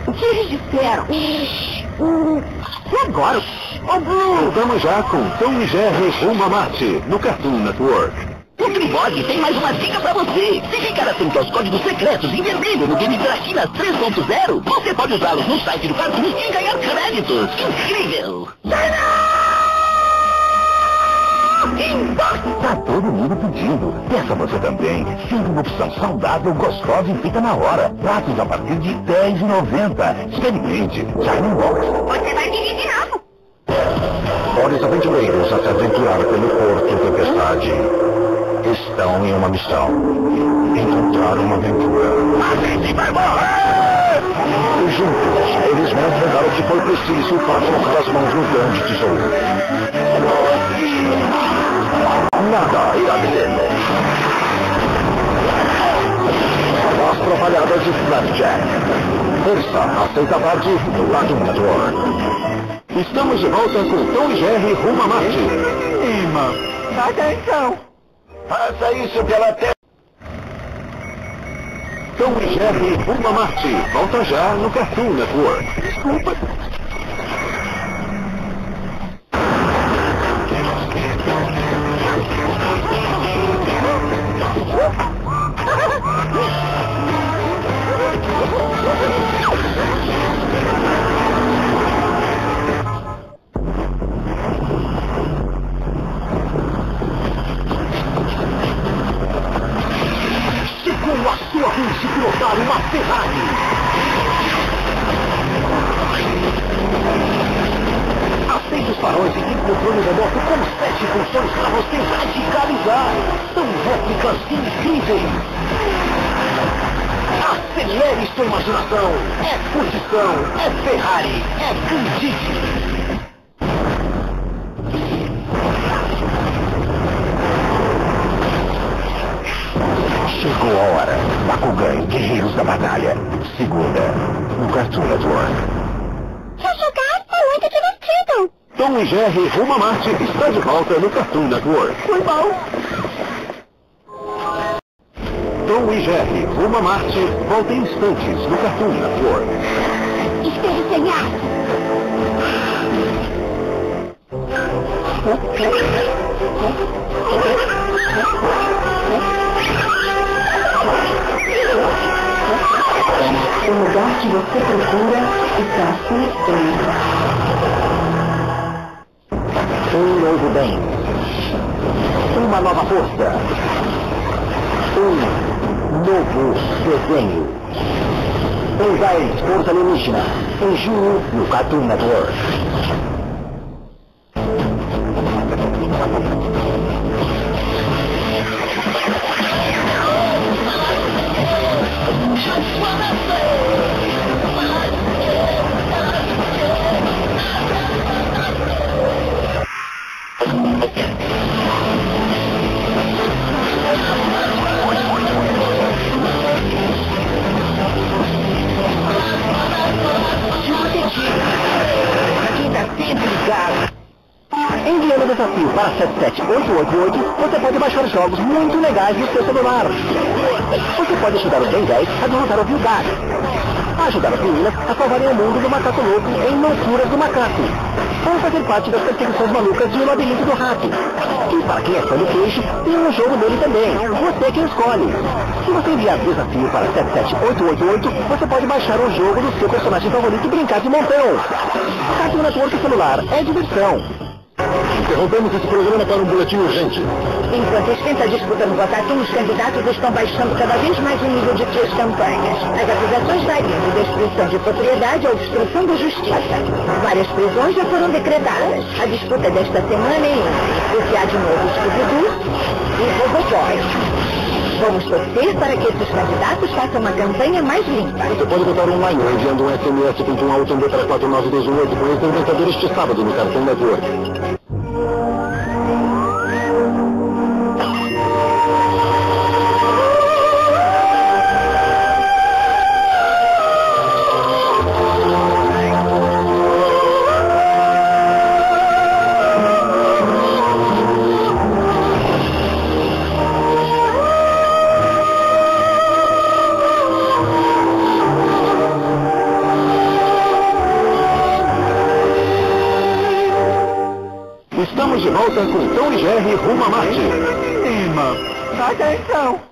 O que eles disseram? E agora? Voltamos já com Tom e Jerry rumo a Marte, no Cartoon Network. O Tribode tem mais uma dica pra você. Se ficar atento aos códigos secretos em vermelho no Game Traquinas 3.0, você pode usá-los no site do Cartoon e ganhar créditos. Incrível! Tá todo mundo pedindo. Peça você também. Sinta uma opção saudável, gostosa e fica na hora. Pratos a partir de R$10,90. Experimente. Shining Box. Você vai pedir de novo. Olha os aventureiros a se aventurar pelo Porto Tempestade. Estão em uma missão. Encontrar uma aventura. A gente vai morrer! E juntos, eles vão enfrentar o que for preciso para colocar as mãos no grande tesouro. Nada irá detê-los. As trabalhadas de Flapjack. Terça, às 6 da tarde, no Cartoon Network. Estamos de volta com Tom e Jerry rumo a Marte. Atenção! Faça isso pela terra. Tom e Jerry rumo a Marte. Volta já no Cartoon Network. Desculpa. Com a sua vez de pilotar uma Ferrari. Aceite os faróis e tem controle remoto com 7 funções para você radicalizar. São réplicas incríveis. Acelere sua imaginação. É posição, é Ferrari, é Candice. Chegou a hora. Bakugan, Guerreiros da Batalha. Segunda, no Cartoon Network. Se jogar é muito divertido. Tom e Jerry rumo a Marte está de volta no Cartoon Network. Foi bom. Tom e Jerry rumo a Marte volta em instantes no Cartoon Network. Espere sonhar. O lugar que você procura está à sua espera. Um novo bem. Uma nova força. Um novo desenho. Em 10, Força Alienígena. Em junho, no Cartoon Network. Enviando o desafio para 77888, você pode baixar jogos muito legais no seu celular. Você pode ajudar o Ben 10 a derrotar o Vilgar. Ajudar as meninas a salvarem o mundo do macaco louco em Loucuras do Macaco. Ou fazer parte das perseguições malucas de O Labirinto do Rato. E para quem é fã do peixe, tem um jogo dele também. Você quem escolhe. Se você enviar o desafio para 77888, você pode baixar o jogo do seu personagem favorito e brincar de montão. Cartoon Network celular é diversão. Interrompemos esse programa para um boletim urgente. Enquanto esquenta a disputa no Votatum, os candidatos estão baixando cada vez mais o nível de suas campanhas. As acusações variam de destruição de propriedade a obstrução da justiça. Várias prisões já foram decretadas. A disputa desta semana é entre o que há de novo Scooby-Doo e Roboboy. Vamos torcer para que esses candidatos façam uma campanha mais limpa. Você pode votar online enviando um SMS com um alto para 49218 com esse vencedor este sábado no Cartoon Network. Estamos de volta com Tom e Jerry rumo a Marte. Irmã, atenção!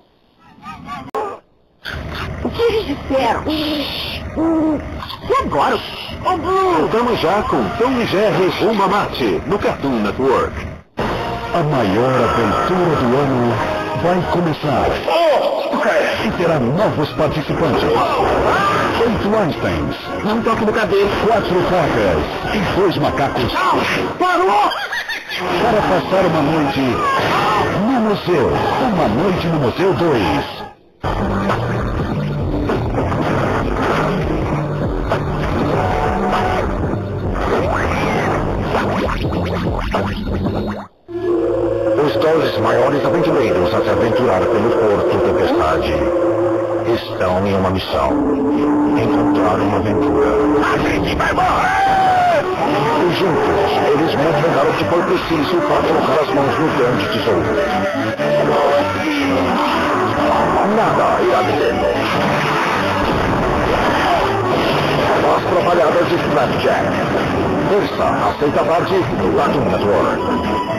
O que eles disseram? E agora? Voltamos já com Tom e Jerry rumo a Marte, no Cartoon Network. A maior aventura do ano vai começar. E terá novos participantes. 8 Einsteins. Não toque no cabelo. 4 facas e 2 macacos. Parou! Para passar uma noite no museu. Uma noite no Museu 2. Os 12 maiores aventureiros a se aventurar pelo Porto Tempestade estão em uma missão. Encontrar uma aventura. A gente vai morrer! E juntos, eles vão enfrentar o que for preciso para colocar as mãos no grande tesouro. Nada irá detê-lo. As trabalhadas de Flapjack. Terça, às 6 da tarde, no Cartoon Network.